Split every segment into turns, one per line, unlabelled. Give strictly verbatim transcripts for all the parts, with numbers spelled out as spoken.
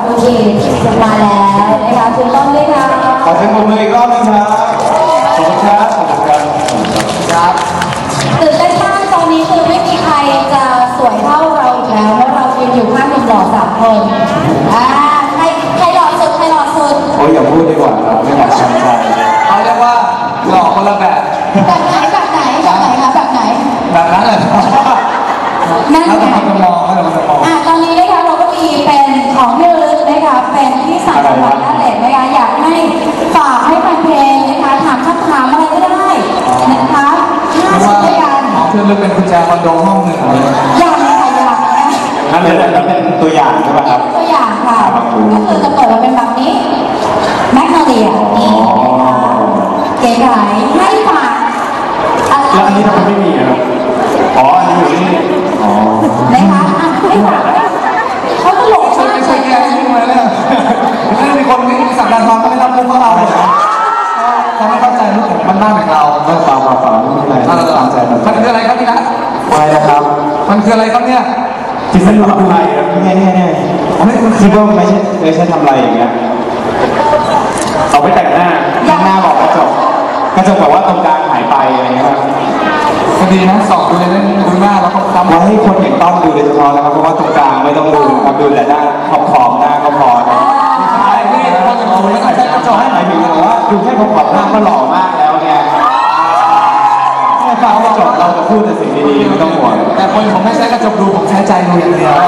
โอเคมาแล้วนะคะคุณต้นด้วยค่ะ
ขอเสียงปรบมืออีกรอบนึงครับขอบคุณครับขอบคุณครับครับ
ตื่นเต้นมากตอนนี้คือไม่มีใครจะสวยเท่าเราอีกแล้วเพราะเรายืนอยู่ข้างหนุ่มหล่อสามคนอ่าใครใครหล่อสุดใครหล่อสุด
โอ้ยอย่าพูดดีกว่าครับไม่อยากช้ำใจ
เขาเรียกว่าหล่อคนละแบบ
แบบไหนแบบไหนแบบไหนคะแบบไหน
แบบนั้นแหละ
นั่นไง
เราจะมองเราจะมอง
อ่าตอนนี้นะคะเราก็มีเป็นของที่ระลึกนะคะเป็นที่สั่งจังหวัดน่านเหล็กนะคะอยากให้ฝากให้แฟนเพลงนะคะถามคำถามอะไรก็ได้นะคะห้าชิ้นด้วยกัน
ของที่ระลึกเป็นกุญแจคอนโดห้องหนึ่ง
อย่างค่ะอย่าง
นั่นเลยอันนี้เป็นตัวอย่างใช่ไหมครับ
ตัวอย่างค่ะก็คือจะเปิดมาเป็นแบบนี้แมกโนเลียนี่เก๋ไก๋ให้ฝาก
แล้วอันนี้ทำไมไม่มีครับอ๋ออันนี้อยู่นี่อ๋อ
นะคะให้ฝากเขาตลกมาก
ไม่ใช่แก้ที่มาเนี่ยไม่มีคนมีสัปดาห์ทองก็ไม่รับมุกของเราเลยเขาไม่เข้าใจมุกของมันบ้านของเรา
ไม่ฟังฟังฟังไม่เป็นไร
เราตามใจมันมันคืออะไรครับพี่นัท
อะไรนะครับ
มันคืออะไรครับเนี่ย
จิตสนุกอะไรครับเนี่ยเนี่ยเนี่ยคิดว่าไม่ใช่ไม่ใช่ทำอะไรอย่างเงี้ยเอาไปแต่งหน้าแต่งหน้าบอกกระจกกระจกบอกว่าตรงกลางหายไปอะไรเงี้ยครับ
พอดีนะสองดูเลยดูหน้าแล้วก็ทำ
เราให้คนเห็นต้องดูโดยเฉพาะนะครับเพราะว่าตรงกลางไม่ต้องดูครับดูแต่ด้านขอบขอบหน้าก็พอนะ
ใช่ที่คนจะมองไม่ใช่กระจก
ให้หมายถึงว่าดูแค่ขอบขอบหน้าก็หล่อมากแล้วไงไม่ฟังกระจกเราจะพูดแต่สิ่งดีๆไม่ต้องห่วง
แต่คนผมไม่ใช้กระจกดูผมใช้ใจดูอย่างเดียว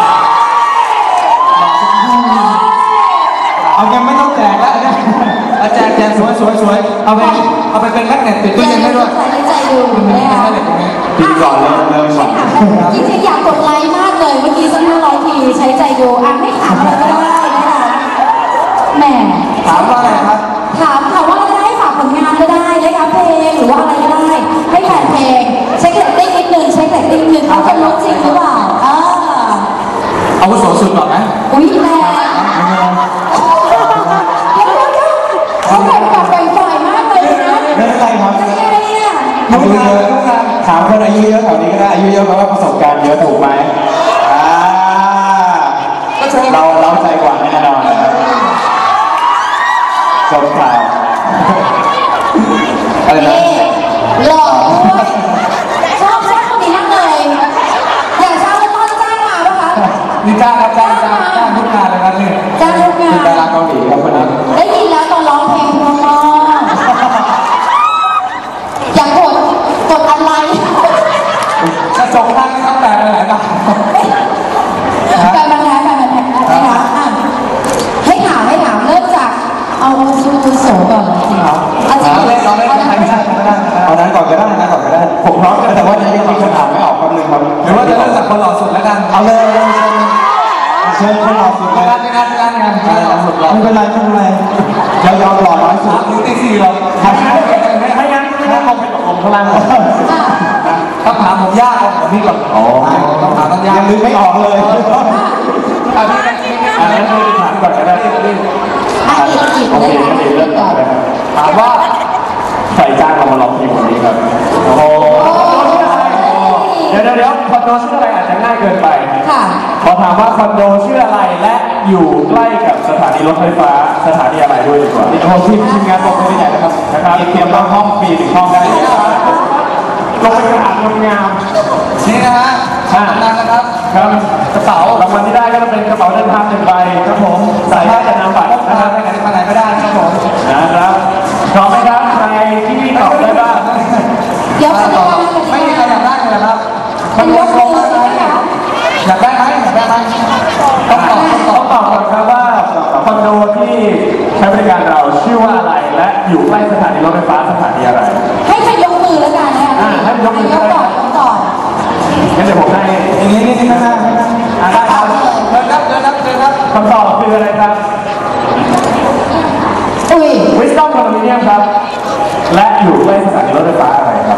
เอายังไม่ต้องแจกแล้วเนี่ย
อาจารย์แจกสวยสวยสวยเอาไปเอาไปเป็นแมกเนตติดตู้เย็นได้ด้วย
ใส่ใจดูนะคะ
ปีก่อนเริ่มเริ่มก่อน
จริงๆอยากกดไลค์มากเลยเมื่อกี้สักห้าร้อยทีใช้ใจดูอ่ะไม่ถามอะไรก็ได้นะคะแหม
ถามว่าอะไรครับ
ถามถามว่าอะไรก็ได้ฝากผลงานก็ได้นะคะเพลงหรือว่าอะไรก็ได้ให้แฟนเพลงเช็คเรตติ้งนิดนึงเช็คเรตติ้งนิดนึงเขาจะลดจริงหรือเปล่าเออ
เอาวุโสสุดก่อนไหม
อุ้ยแรงเขาแบ่งกับแบ่งฝ่ายมากเลยนะ
ไม่เป็นไรครับ
ไม่ใช่เนี่ย
อายุเยอะถามคนอายุเยอะแถวนี้ก็ได้อายุเยอะเพราะว่าประสบการณ์เยอะถูกไหมอ่าเราเราใจกว่าแน่นอนจบข่าวอะไรนะ
หล่อด้วยชอบชอบคนนี้มากเลยอยากทราบว่าต้นจ้างมาปะคะ
นี่จ้างครับจ้างจ้างจ้างทุกงานเลยครับนี่
จ้างทุกงาน
เป็นดาราเกาหลีครับคนนี้
ได้ยินแล้วตอนร้องเพลงเพราะอยากกดกดอะไร
กระจกนั่งทั้งแต่ไปไหนกัน
แฟนมันแท้แฟนมันแท้นะคะให้ถามให้ถามเริ่มจากเอาดูโสก่อนจริงเหรอเอาจริง
เราเล่นเราเล่นไม่ใช่ไม่ได้
เอานั้นก่อนก็ได้นะก่อนก็ได้ผมพร้อมแต่ว่ายังมีคำถามไม่ออกคำหนึ่งครับ
หรือว่าจะเริ่มจากคนหล่อสุดแล้วกัน
เอาเลยเชิญคนหล่อสุดเลย
งานงานงานงานงานหล่อสุด
ไม่เป็นไรไม่เป็นไรเรายอมหล่อน้อยสุด
หรือตีสี่หรอก
ไม่งั้นถ้าเขาเป็นผมพลัง
คำถามผมยากผมพี่ก่อน
อ๋อ
คำถามต้องยาก
ยังนึกไม่ออกเลย
อันนี้อันนี้คือถามก่อนก็ได้
โอเคก็ดีเริ่มก่อน
ถามว่า
ใส่จ้างเรามาร้องเพลงวันนี้ครับโอ้โหเดี๋ยวเดี๋ยวคอนโดชื่ออะไรอาจจะง่ายเกินไปขอถามว่าคอนโดชื่ออะไรและอยู่ใกล้กับสถานีรถไฟฟ้าสถานีอะไรด้วยดีกว่าโอ้ทีมทีมงานบอกไม่ใหญ่นะครับนะครับเตรียมรับห้องฟรีถึงห้องได้เลยลงไปกระดาษงาม
นี่นะฮะขอบคุณนะครับ
ครับกระเป๋ารางวัลที่ได้ก็จะเป็นกระเป๋าเดินทางหนึ่งใบครับผมใส่ได้แต่นำบัตร
นะครับไปไหนมาไหนไม่ได้ครับผม
นะครับพร้อมไหมครับใครที่ตอบได้บ้าง
เดี๋ยวจะ
ตอบไม่มีใครอยากได้เลยครับ
มันยกมือใช่ไหมคะ
อยากได้ไหมอยากได้ไหม
ต้องตอบต้องตอบก่อนครับว่าคอนโดที่ใช้บริการเราชื่อว่าอะไรและอยู่ใกล้สถานีรถไฟฟ้าสถานีอะไร
ให้ใครยกมือแล้วกันนะคะ
ให้ยกมือก่อน
ก่อน
งั้นเดี๋ยวผมให้
อย่างนี้นี่นี่ข้างหน้าอ่าได้ครับเดินครับเดินครับเดินครับ
คำตอบคืออะไรครับ
อุ้ย
วิสตัมคอนโดมิเนียมครับและอยู่ใกล้สถานีรถไฟฟ้าอะไรครับ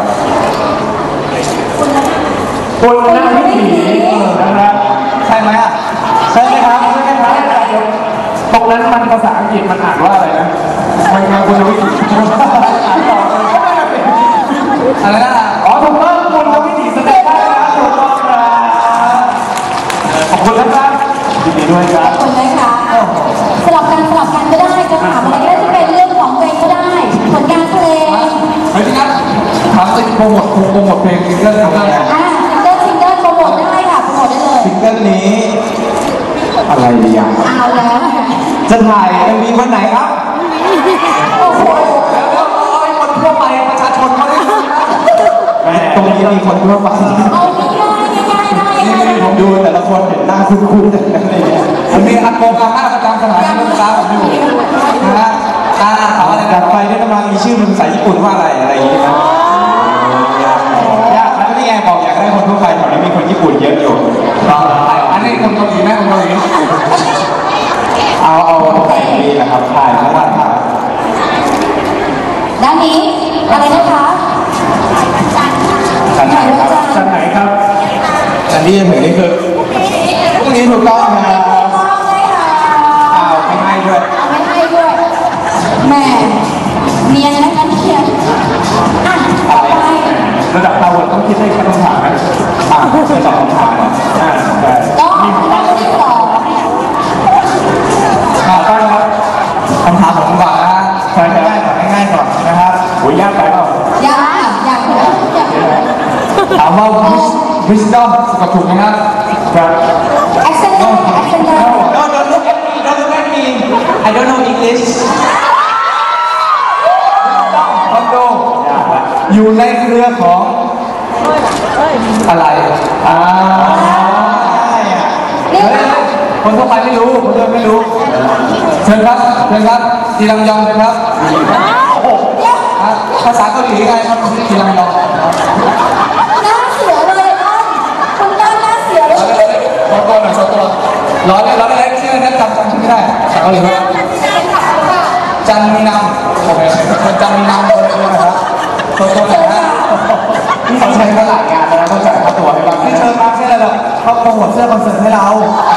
คุณนักวิถีนะครับ
ใช่ไหมอ่ะ
ใช่ไหมครับใช่ไหมครับตรงนั้นมันภาษาอังกฤษมันอ่านว่าอะไรนะมันคือคุณวิถีอ่านต่อ
อะไรนะ
อ๋อถูกต้องคุณนักวิถีแสดงได้ครับถูกต้องครับขอบคุณนะครับยินดีด้วยครับ
ขอบคุณนะคะ
ฮ้ยพี่นัทถามสิโปรโมทโปรโมทเพลงซิงเกิลซิงเกิล
อ่าซิงเกิลซิงเกิลโปรโมทได้ค่ะโปรโมทได้เลย
ซิงเกิลนี้อะไรดีอ่ะ
เอาแล้ว
จะถ่ายเอ็มวีวันไหนครับ
โอ้โห
แล้วแล้วคนทั่วไปประชาชนเขาได้ดูตรงนี้มีคนทั่วไป
เอาง่ายง่ายง่ายง่าย
นี่ผมดูแต่ละคนเห็นหน้าคุ้นๆแต่อะไรเงี้ยมันมีอันโกงอาม่าประจำสถานีรถไฟฟ้าผมอยู่นะฮะอ่าถามอะไรนะไฟนี่กำลังมีชื่อเป็นภาษาญี่ปุ่นว่าอะไรอะไรอย่างเงี้ยนะยากแล้วนี่ไงบอกอยากได้คนทั่วไปแถวนี้มีคนญี่ปุ่นเยอะอยู่อันนี้คนเกาหลีไหมคนเกาหลีเอาเอาถ่ายนี่แหละครับถ่ายแล้ววันถ่าย
ด้านนี้อะไรนะคะ
ชั้นไหนครับชั้นไหนครับ
อันที่จะถึงนี่คือพรุ่งนี้ถูกต้องครับ
ต้องเลยค่ะ
อ้าวไม่ให้ด้วย
เอาไม่ให้ด้วยแหม่เนียนนะคะเนียนอ่ะต่อไประ
ดับเราต้องคิดให้คำถามนะ
อ่าเป็นสองคำถามอ่ะ
อ่าได้
ก็ด้านที่สอง
อ่าต้อนรับคำถามของผมก่อนนะฮะ
ใช่ครับ
ง่ายก่อนง่ายๆก่อนนะครับ
โอ้ยยากไปเปล่า
อยากอยากรู้อยากรู้
ถามว่า wisdom สะกดถูกไหมครับ
ครับ
แอคเซนต์ได้แอคเซนต์ได้
No don't look at me don't look at me I don't know English คอนโด
ยากละ
อยู่ในเครือของอะไรอ่าเฮ้ยคนทั่วไปไม่รู้คนทั่วไปไม่รู้เชิญครับเชิญครับจีรังยองเลยครับ
โอ้โห
อ่ะภาษาเกาหลีไงครับจีรังยอง
หน้าเสียเลยอ้อนคุณหน้าหน้าเสียเลย
โชว์ตัวหน่อยโชว์ตัวร้อยเลยร้อยเลยชื่อนั้นจำจำชื่อไม่ได้ภาษาเกาหลีว่าจันมีนามโอเคคนจันมีนามคนเดียวนะครับโชว์ตัวหน่อยนะนี่เขาใช้มาหลายงานแล้วต้องจ่ายค่าตัวให้บ้างที่เชิญมาใช่ไหมล่ะเขาโปรโมทเสื้อคอนเสิร์ตให้เรา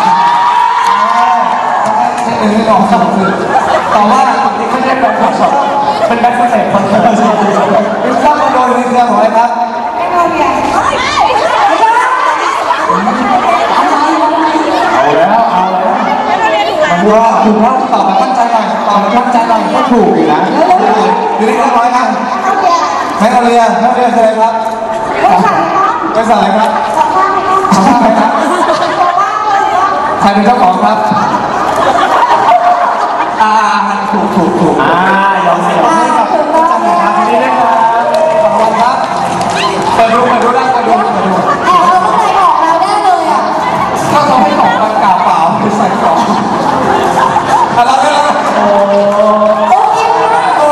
เออลองทำคือต่อว่า
นี่ไม่ใช่แบบช็อปเป็นแบ็คสเตจคอนเสิร์ต
เป็นข้าวโดนในเครือของอะไรครับ
เอาแล้วเอาแล้ว
มันว่าถูกว่าตอบแบบตั้งใจหน่อยตอบแบบตั้งใจหน่อยก็ถูกอยู่นะอยู่ในเรื่องร้อยกันแม่เอาเรือแม่เอาเรือคืออะไรครับบริษัทอะไรครับสัมภาษณ์ไหมครับใครเป็นเจ้าของครับอ่าถูกถูกถูก
อ่ายอมให้ยอมให้กับ
ถูกต้อง
ทีนี้นะครับ
ขอบคุณครับเปิดดูเปิดดูได้เปิดดูเปิดดู
แอบเอาข้างในออกแล้วได้เลยอ่ะ
ก็เขาให้ของมันกล่าวเปล่าคือใส่ของอะไรกันล่ะโอ้
โอ้ยมาก
โอ้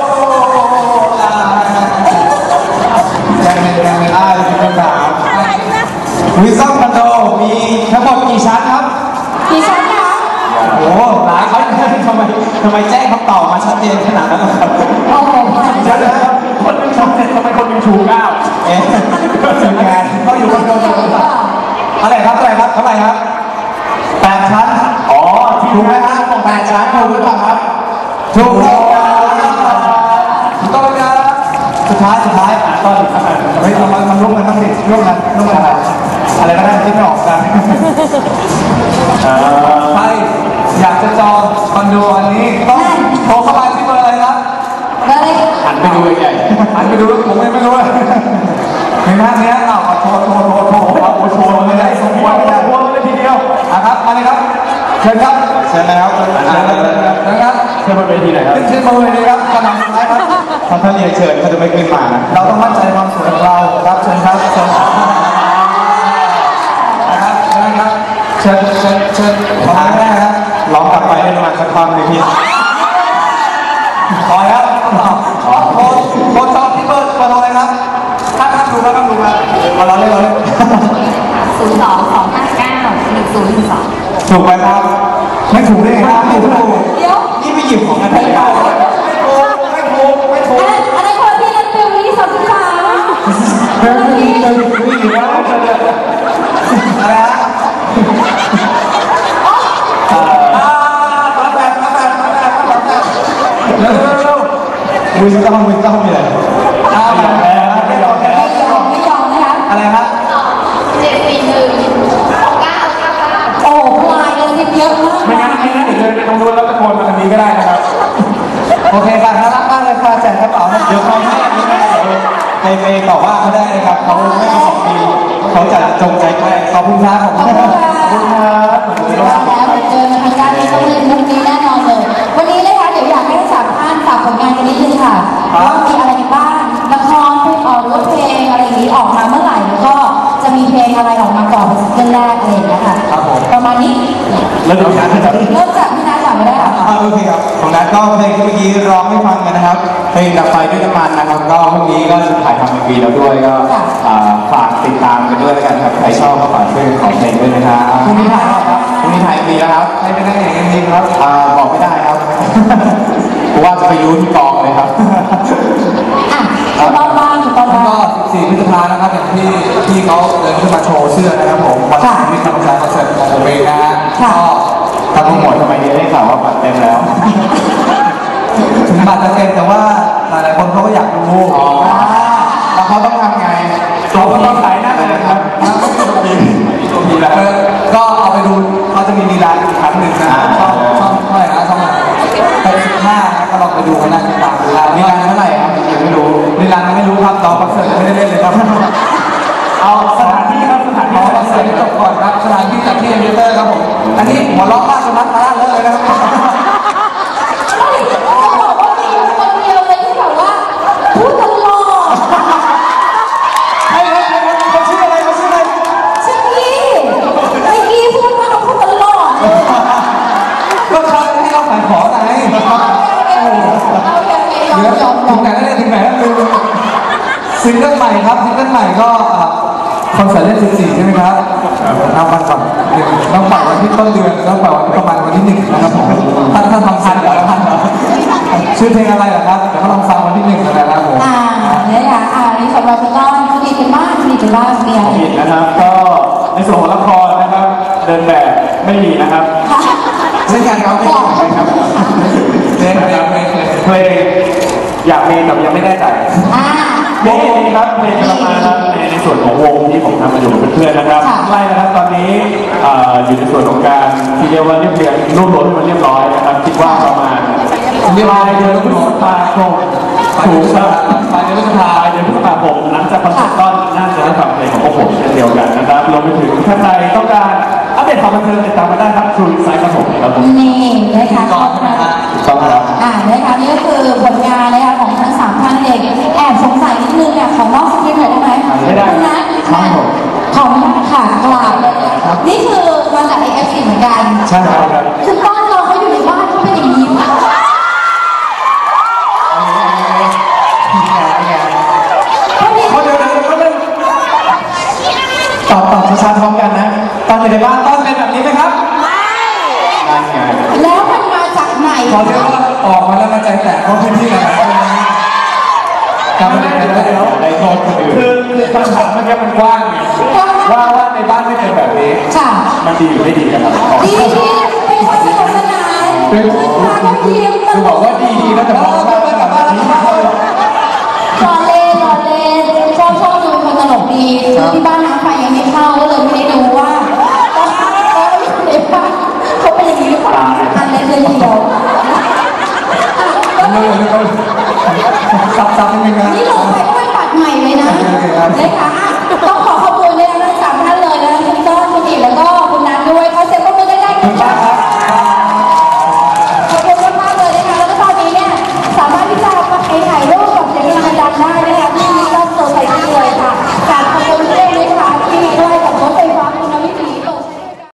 ยังไงยังไงอ่าเป็นคำถามวิซอมคอนโดมีทั้งหมดกี่ชั้นครับ
กี่ชั้นคะ
โอ้หลายเขาทำไมทำไมแจ้งคำตอบมาชัดเจนขนาดนั้นครับ
โอ้โหผ่าน
เดี๋ยวนะครับคนหนึงชมเสร็จทำไมคนหนึงชูเก้า
เอ๊ะถึงงานเขาอยู่คอนโดเดียวกันเท่าไหร่ครับเท่าไหร่ครับเท่าไหร่ครับแปดชั้น
อ๋อที่
ถูกไหมครับแปดชั้นถูกหรือเปล่าครับถูกต้องถูกต้องครับสุดท้ายสุดท้ายอ่ะต้นเฮ้ยเรามามาร่วมกันบ้างดิร่วมกันร่วมกันอะไรอะไรก็ได้ที่ไม่ออกกัน
อ่า
ใครอยากจะจองคอนโดอันนี้ต้องโทรเข้ามาที่เบอร์อะไรครับ
เลย
หันไปดูใหญ่
หันไปดูผมไม่รู้เลยในหน้านี้อ้าวโทรโทรโทรโทรโทรโทรโทรไม่ได้ส่ง
ๆ
หัว
ว่า
ไม่
ไม่
ได้
ได้พวงเลยทีเดียว
อ่ะครับมาเลยครับเชิญครับเชิญนะครับเชิญนะครับนะครับ
เชิญบนเวทีหน่อยครับ
ขึ้นเชิญมาเลยดีครับคำถามสุดท้ายครับถ้าท่านเรียนเชิญเขาจะไม่ขึ้นมานะเราต้องมั่นใจความสวยของเราครับเชิญครับเชิญนะครับเชิญครับเชิญเชิญเชิญขอทางแรกครับร้องกลับไปได้ประมาณสักท่อนหนึ่งพี่ต่อครับต่อขอโทรโทรจองที่เบอร์เบอร์โทรเลยครับถ้าท่านดูแล้วต้องดูครับมาเราเล่นเราเล่น
ศูนย์สองสองห้าเก้าหนึ่งศูนย์หนึ่งสอง
ถูกไหมครับไม่ถูกได้ไงครับไม่ถูก
เดี๋ยว
นี่ไปหยิบของกันได้เปล่าไม่ถูกไม่ถูกไม่ถูก
อันนั้นอันนั้นคนที่นัดฟิลที่สามสิบสาม
เฮ้ยไม่ถูกเลยไม่ถูกแล้วอะไรฮะอ่าตอนแบบตอนแบบตอนแบบตอนแบบเร็วเร็วเร็ววินต้องวินต้องมีอะไรอ่าแบบไม่ยอมแพ้
ไม่ยอมไม่ยอมนะคะ
อะไรครับ
เจ็ดสี่หนึ่งเก้าเก้าเก้าโอ้โหพลายกันเยอะมาก
ไม่งั้นไม่งั้นเดี๋ยวเดินไปตรงนู้นแล้วตะโกนมาทางนี้ก็ได้นะครับ
โอเคค่ะน่ารักมากเลยค่ะแจกกระเป๋านะเดี๋ยวเขาให้ไปไปต่อว่าเขาได้นะครับเขาไม่ประสงค์ดีเขาจะจงใจแกล้งขอบคุณครับขอบคุณครับ
ขอบคุณครับขอบคุณครับ
แล้วเจอกันทางด้านนี้ต้องเล่นมุกนี้แน่นอนเลย วันนี้นะคะเดี๋ยวอยากให้ทั้งสามท่านฝากผลงานกันนิดนึงค่ะว่ามีอะไรบ้างละครเพลงออกหรือว่าเพลงอะไรอย่างนี้ออกมาเมื่อไหร่แล้วก็จะมีเพลงอะไรออกมาก่อนเป็นซิงเกิลแรกอะไรอย่างเงี้ยค่ะประมาณนี้
แล้วเดี๋ยวนะครั
เริ่มจากพี่นัทก่อนก็ได้ค่ะ
อ่าโอเคครับของนัทก็เพลงที่เมื่อกี้ร้องให้ฟังกันนะครับเพลงดับไฟด้วยน้ำมันนะครับก็พรุ่งนี้ก็จะถ่ายทำเอ็มวีแล้วด้วยก็อ่าฝากติดตามกันด้วยแล้วกันครับใครชอบก็ฝากช่วยขอเพลงด้วยนะครับพรุ่งนี้ถ่ายแล้วครับพรุ่งนี้ถ่ายเอ็มวีแล้วครับใครเป็นนักเอกเอ็มวีครับอ่าบอกไม่ได้ครับเพราะว่าจะไปรู้ที่กองเลยครับ
อ่ะถูกต้องบ้างถูกต้องบ้าง
ก็สิบสี่พฤษภานะครับอย่างที่ที่เขาเดินขึ้นมาโชว์เสื้อนะครับผมวันนี้ทำการคอนเสิร์ตของผมเองนะฮะก็ทางโปรโมทสมัยนี้ได้ข่าวว่าบัตรเต็มแล้ว ถึงบัตรจะเต็มแต่ว่าหลายๆคนเขาก็อยากดูแล้วเขาต้องทำไง
เราก็ต้องขายหน้าเลยครับมีแล้ว
ก็เอาไปดูเขาจะมีลีลาอีกครั้งหนึ่งนะช่องช่องเท่าไหร่นะช่องไปสิบห้านะก็ลองไปดูกันนะติดตามลีลาลีลาเท่าไหร่ครับยังไม่รู้ลีลาไม่รู้ครับตอนคอนเสิร์ตยังไม่ได้เล่นเลยครับ
เอาสถานที่ครับสถาน
ข
ที่
อคอนเสิร์ตจบก่อนครับสถานที่จัดที่เอ็มเตอร์ครับผมอันนี้หัวล้อบ้านจนนัดมาล่าเลยนะครับ
จะบอกว่ามีคนเดียวเลยที่แบบว่าพูดตลอด
ใครครับใครครับเขาชื่ออะไรเขาชื่ออะไร
ชิคกี้ไอ้กี้พูดมาเขาพูดตลอด
ก็เขาให้เราขายของไง
เอาอย่างไงยอม
เดี๋ยวย
อมย
ถึ
อง ม
ไหนแล้วเนี่ยถึงไหนแล้วลืมซิงเกิลใหม่ครับซิงเกิลใหม่ก็คอนเสิร์ตเล่นสิบสี่ใช่ไหมครับทำวันก่อนต้องปล่อยวันที่ต้นเดือนต้องปล่อยวันประมาณวันที่หนึ่งนะครับผมท่านท่านทำทันเหรอท่านชื่อเพลงอะไรเหรอครับเดี๋ยวเขาลองฟังวันที่หนึ่งนะครับผม
อ่าเนี่ยค่ะอ่านี่สำหรับพี่ก้อนสนิทกันมากสนิทกันมากเมีย
ผิดนะครับ ก็ในส่วนของละครนะครับ เดินแบบไม่มีนะครับ
ค่ะ
เช่นกันครับครับเพลงเพลงเพลง
เพลงอยากมีแต่ยังไม่แน่ใจ
อ่า
นี่ครับเพลงกำลังมาครับในในส่วนของวงที่ผมทำมาอยู่กับเพื่อนๆนะครับไล่นะครับตอนนี้เอ่ออยู่ในส่วนของการที่เรียกว่าเรียบเรียงรวบรวมให้มันเรียบร้อยนะครับคิดว่าประมาณปลายเดือนพฤษภาคมถูกครับ
ปลายเดือนพฤษภา
ปลายเดือนพฤษภาคมหลังจากคอนเสิร์ตต้นน่าจะได้ฟังเพลงของพวกผมเช่นเดียวกันนะครับรวมไปถึงถ้าใครต้องการอัปเดตความบันเทิงติดตามมาได้ครับทรูไซต์ครับผมครับผม
นี่นะคะ
ก่อนนะฮะ
ต้องครับ
อ่านะคะนี่ก็คือผลงานนะคะของทั้งสามท่านเองแอบสงสัยนิดนึงเนี่ยของนอกสคริปต์หน่อยได้ไหม
ไม่ได้
คุณนัทขออนุญาตค่ะกราบเลยนี่คือมาจากไอเอฟซีเหมือนกัน
ใช่ครับ
คือบ้านเราเขาอยู่ในบ้านเขาเป็นอย่างนี้ค่ะ เขามี
เขาเดี๋ยวเดี๋ยวเขาเริ่มตอบตอบช้าๆพร้อมกันนะ ตอนอยู่ในบ้านต้นเป็นแบบนี้ไหมครับนั่นไง
แล้วมันมาจากไหน
ขอเรียกว่าออกมาแล้วมาใจแตกเพราะพื้นที่ไหนกลับมาเด็กๆแล้วเดี๋ยวได้โทษคนอื่น
คือคำถามเมื่อกี้มันกว้างไงว่าว่าในบ้านไม่เป็นแบบนี้
ค่ะ
มันดีหรือไม่ดีกันครับ
ดีดีเป็นคนสนุกสนานขึ้นมาก็ยิ้มต
คือ
ล
บอก
ก
ว่าดีดีแล้วจะมองว่าแบบนี้
รอเล่นรอเล่นชอบชอบดูคนตลกดีที่บ้านน้ำไฟยังไม่เข้าก็เลยไม่ได้ดูว่าเขาอยู่ในบ้านเขาเป็นอย่างนี้หรือเปล่าอันเล็กเลยทีเดียว
เลยซับซับนิดนึงนะ
นี่ลงไปก็ไม่ปัดใหม่เลยนะนะคะต้อง